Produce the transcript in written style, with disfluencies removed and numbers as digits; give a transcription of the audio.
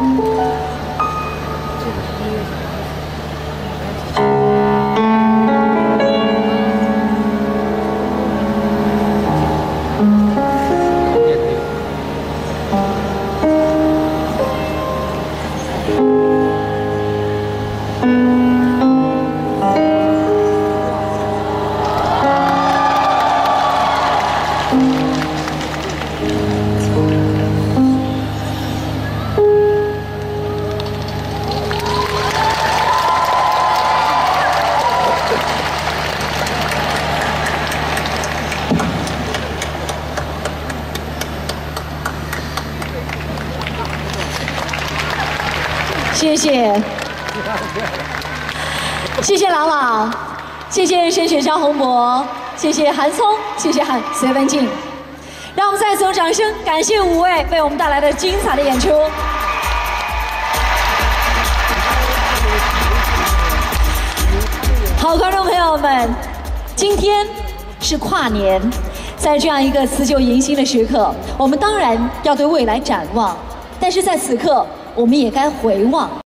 谢谢，谢谢郎朗，谢谢申雪、张洪博，谢谢韩聪，谢谢随文静。让我们再次用掌声感谢5位为我们带来的精彩的演出。好，观众朋友们，今天是跨年，在这样一个辞旧迎新的时刻，我们当然要对未来展望，但是在此刻，我们也该回望。